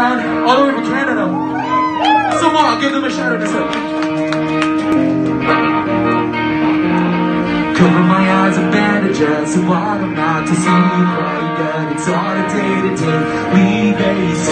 Japan, all the way from Canada. Someone, I'll give them a shout out this up. Cover my eyes with bandages so I'm not to see you cry again. It's all a day to day. Leave a